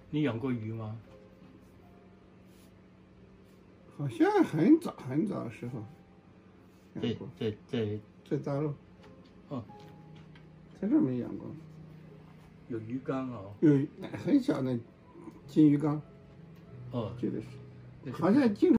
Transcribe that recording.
你养过鱼吗？ 好像很早的时候养过，在大陆。 哦， 在这没养过。 有鱼缸哦。 有很小的金鱼缸。 哦， 记得是，好像经常。